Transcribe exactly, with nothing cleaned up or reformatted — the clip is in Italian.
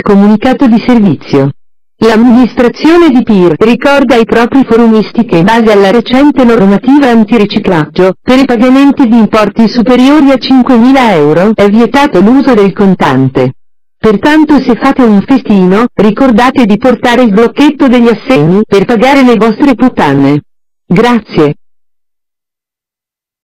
comunicato di servizio. L'amministrazione di P I R ricorda ai propri forumisti che in base alla recente normativa antiriciclaggio, per i pagamenti di importi superiori a cinquemila euro è vietato l'uso del contante. Pertanto se fate un festino, ricordate di portare il blocchetto degli assegni per pagare le vostre puttane. Grazie.